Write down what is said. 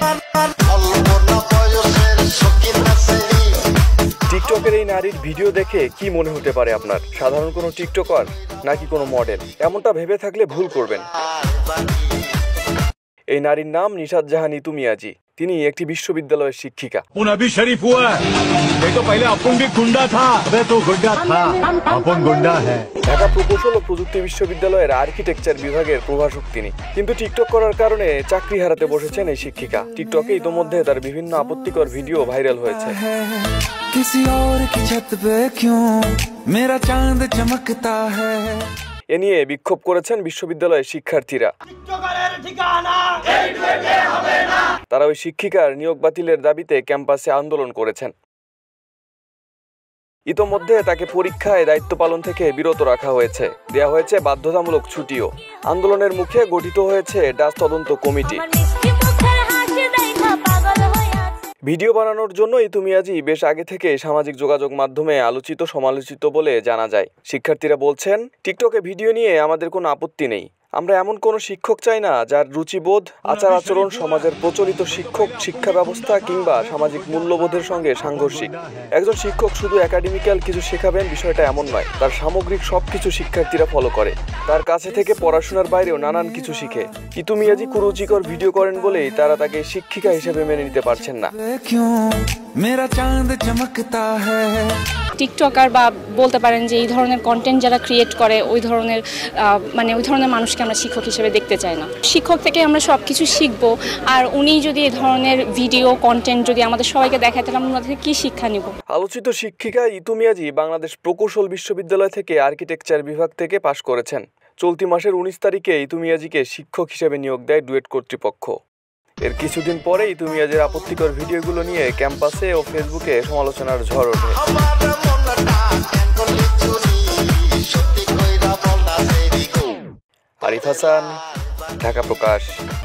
টিকটকের এই নারীর ভিডিও দেখে কি মনে হতে পারে আপনার? সাধারণ কোনো টিকটকার নাকি কোনো মডেল? এমনটা ভেবে থাকলে ভুল করবেন। এই নারীর নাম নিশাত জাহান ইতু মিয়াজি। তিনি একটি বিশ্ববিদ্যালয়ের শিক্ষিকা। ঢাকা প্রকৌশল ও প্রযুক্তি বিশ্ববিদ্যালয়ের আর্কিটেকচার বিভাগের প্রভাষক তিনি। কিন্তু টিকটক করার কারণে চাকরি হারাতে বসেছেন এই শিক্ষিকা। টিকটকে ইতোমধ্যে তার বিভিন্ন আপত্তিকর ভিডিও ভাইরাল হয়েছে। এ নিয়ে বিক্ষোভ করেছেন বিশ্ববিদ্যালয়ের শিক্ষার্থীরা। তারা ওই শিক্ষিকার নিয়োগ বাতিলের দাবিতে ক্যাম্পাসে আন্দোলন করেছেন। ইতোমধ্যে তাকে পরীক্ষায় দায়িত্ব পালন থেকে বিরত রাখা হয়েছে, দেয়া হয়েছে বাধ্যতামূলক ছুটিও। আন্দোলনের মুখে গঠিত হয়েছে ডাচ তদন্ত কমিটি। ভিডিও বানানোর জন্য ইতু মিয়াজি বেশ আগে থেকে সামাজিক যোগাযোগ মাধ্যমে আলোচিত সমালোচিত বলে জানা যায়। শিক্ষার্থীরা বলছেন, টিকটকে ভিডিও নিয়ে আমাদের কোনো আপত্তি নেই। আমরা এমন কোনো শিক্ষক চাই না যার রুচিবোধ, আচার আচরণ সমাজের প্রচলিত শিক্ষা ব্যবস্থা কিংবা সামাজিক মূল্যবোধের সঙ্গে সাংঘর্ষিক। একজন শিক্ষক শুধু একাডেমিক্যাল কিছু শেখাবেন বিষয়টা এমন নয়। তার সামগ্রিক সবকিছু শিক্ষার্থীরা ফলো করে। তার কাছে থেকে পড়াশোনার বাইরেও নানান কিছু শিখে। ইতু মিয়াজি কুরুচিকর ভিডিও করেন বলেই তারা তাকে শিক্ষিকা হিসেবে মেনে নিতে পারছেন না। টিকটকার বা বলতে পারেন যে এই ধরনের কন্টেন্ট যারা ক্রিয়েট করে ওই ধরনের মানুষকে আমরা শিক্ষক হিসেবে দেখতে চাই না। শিক্ষক থেকে আমরা সব কিছু শিখবো, আর উনি যদি এই ধরনের ভিডিও কন্টেন্ট যদি আমাদের সবাইকে দেখায় তাহলে আমরা ওদের কি শিক্ষা নিব? আলোচিত শিক্ষিকা ইতু মিয়াজি বাংলাদেশ প্রকৌশল বিশ্ববিদ্যালয় থেকে আর্কিটেকচার বিভাগ থেকে পাশ করেছেন। চলতি মাসের 19 তারিখে ইতু মিয়াজিকে শিক্ষক হিসেবে নিয়োগ দেয় ডুয়েট কর্তৃপক্ষ। এর কিছুদিন পরে ইতু মিয়াজির আপত্তিকর ভিডিওগুলো নিয়ে ক্যাম্পাসে ও ফেসবুকে সমালোচনার ঝড় ওঠে। আরিফ হাসান, ঢাকা প্রকাশ।